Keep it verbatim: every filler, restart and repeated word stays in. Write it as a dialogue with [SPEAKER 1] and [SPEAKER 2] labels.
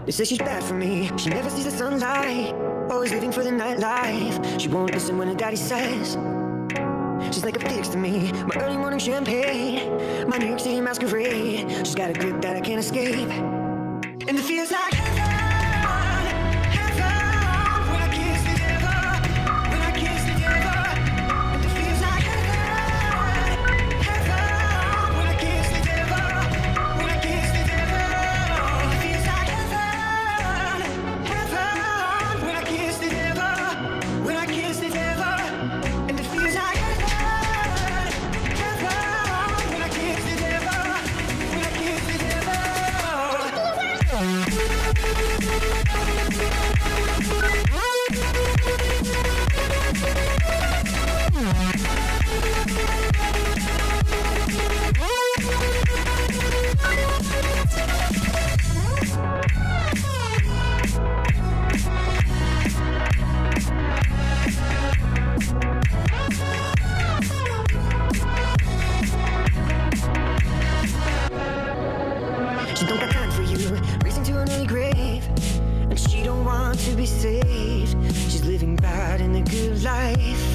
[SPEAKER 1] They say she's bad for me. She never sees the sunlight, always living for the nightlife. She won't listen when her daddy says. She's like a fix to me, my early morning champagne, my New York City masquerade. She's got a grip that I can't escape, and it feels like heaven, heaven, when I kiss the devil, when I kiss the devil. And it feels like heaven, heaven, when I kiss the devil, when I kiss the devil. It feels like heaven, heaven, when I kiss the devil, when I kiss the devil. And it feels like she don't got time for you, racing to an early grave, and she don't want to be saved. She's living bad in the good life.